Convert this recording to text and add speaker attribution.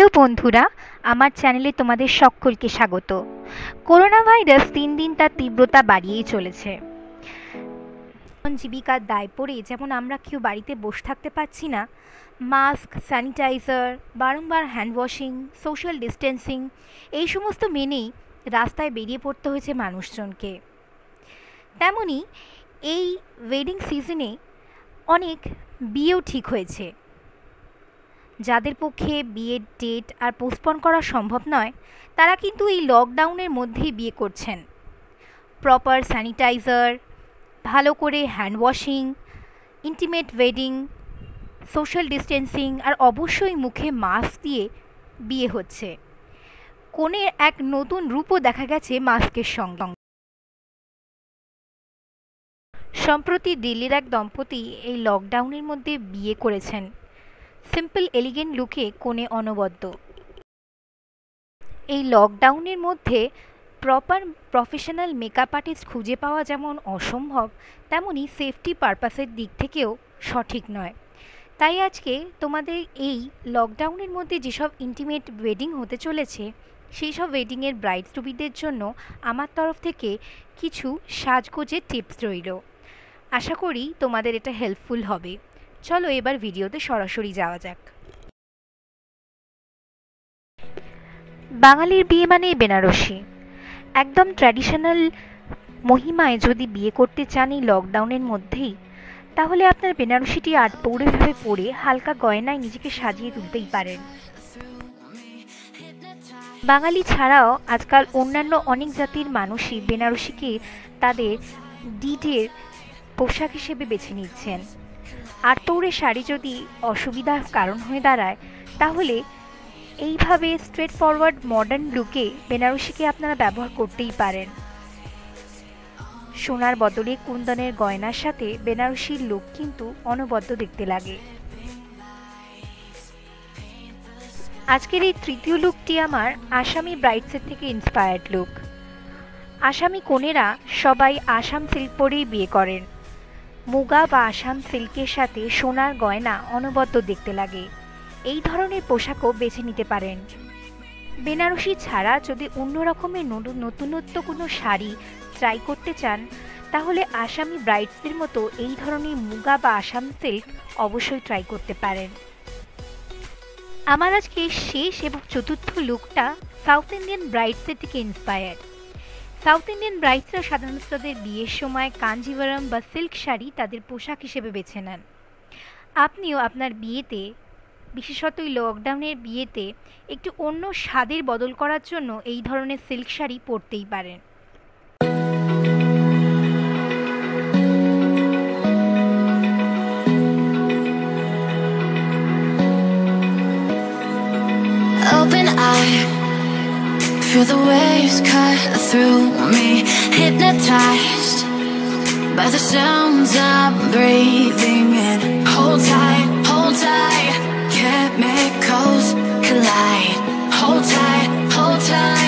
Speaker 1: Hello বন্ধুরা, আমার চ্যানেলে তোমাদের সকলকে স্বাগত। করোনা ভাইরাস দিন দিন তার তীব্রতা বাড়িয়েই চলেছে। জীবিকার দায় পড়ে যেমন আমরা কেউ বাড়িতে বসে থাকতে পারছি না, মাস্ক, স্যানিটাইজার, বারংবার হ্যান্ড ওয়াশিং, সোশ্যাল ডিস্টেন্সিং এই সমস্ত মেনেই রাস্তায় বেরিয়ে পড়তে হয়েছে মানুষজনকে। তেমনি এই ওয়েডিং সিজনে অনেক বিয়েও ঠিক হয়েছে। যাদের পক্ষে বিয়ের ডেট আর পোস্টপন করা সম্ভব নয়, তারা কিন্তু এই লকডাউনের মধ্যেই বিয়ে করছেন। প্রপার স্যানিটাইজার, ভালো করে hand washing, intimate wedding, social distancing আর অবশ্যই মুখে মাস্ক দিয়ে বিয়ে হচ্ছে। কনের এক নতুন রূপও দেখা গেছে মাস্কের সঙ্গে। সম্প্রতি দিল্লির এক দম্পতি এই লকডাউনের মধ্যে বিয়ে করেছেন। সিম্পল এলিগেন্ট লুকে কনে অনবদ্য। এই লকডাউনের মধ্যে প্রপার প্রফেশনাল মেকআপ আর্টিস্ট খুঁজে পাওয়া যেমন অসম্ভব, তেমনি সেফটি পারপাসের দিক থেকেও সঠিক নয়। তাই আজকে তোমাদের এই লকডাউনের মধ্যে যেসব ইন্টিমেট ওয়েডিং হতে চলেছে, সেই সব ওয়েডিংয়ের ব্রাইডস টু বিদের জন্য আমার তরফ থেকে কিছু সাজগোজের টিপস রইল। আশা করি তোমাদের এটা হেল্পফুল হবে। চলো এবার ভিডিওতে সরাসরি যাওয়া যাক। বাঙালির বিয়ে মানে বেনারসি। একদম ট্র্যাডিশনাল মহিমায় যদি বিয়ে করতে চান এই লকডাউনের মধ্যেই, তাহলে আপনার বেনারসিটি আটপৌরেভাবে পরে হালকা গয়নায় নিজেকে সাজিয়ে তুলতেই পারেন। বাঙালি ছাড়াও আজকাল অন্যান্য অনেক জাতির মানুষই বেনারসিকে তাদের ডিডের পোশাক হিসেবে বেছে নিচ্ছেন। আটপৌরে শাড়ি যদি অসুবিধার কারণ হয়ে দাঁড়ায়, তাহলে এইভাবে স্ট্রেট ফরওয়ার্ড মডার্ন লুকে বেনারসিকে আপনারা ব্যবহার করতেই পারেন। সোনার বদলে কুন্দনের গয়নার সাথে বেনারসির লুক কিন্তু অনবদ্য দেখতে লাগে। আজকের এই তৃতীয় লুকটি আমার আসামি ব্রাইডসের থেকে ইন্সপায়ার্ড লুক। আসামি কনেরা সবাই আসাম সিল্ক পরেই বিয়ে করেন। মুগা বা আসাম সিল্কের সাথে সোনার গয়না অনবদ্য দেখতে লাগে। এই ধরনের পোশাকও বেছে নিতে পারেন। বেনারসি ছাড়া যদি অন্য রকমের নতুনত্ব কোনো শাড়ি ট্রাই করতে চান, তাহলে আসামি ব্রাইডসদের মতো এই ধরনের মুগা বা আসাম সিল্ক অবশ্যই ট্রাই করতে পারেন। আমার আজকে শেষ এবং চতুর্থ লুকটা সাউথ ইন্ডিয়ান ব্রাইডসের থেকে ইন্সপায়ার্ড। সাউথ ইন্ডিয়ান ব্রাইডসরা সাধারণত তাদের বিয়ের সময় কাঞ্জিভারাম বা সিল্ক শাড়ি তাদের পোশাক হিসেবে বেছে নেন। আপনিও আপনার বিয়েতে, বিশেষত এই লকডাউনের বিয়েতে, একটু অন্য স্বাদের বদল করার জন্য এই ধরনের সিল্ক শাড়ি পরতেই পারেন।
Speaker 2: Open eye, feel the waves cut through me, hypnotized by the sounds I'm breathing in. Hold tight, chemicals collide. Hold tight, hold tight.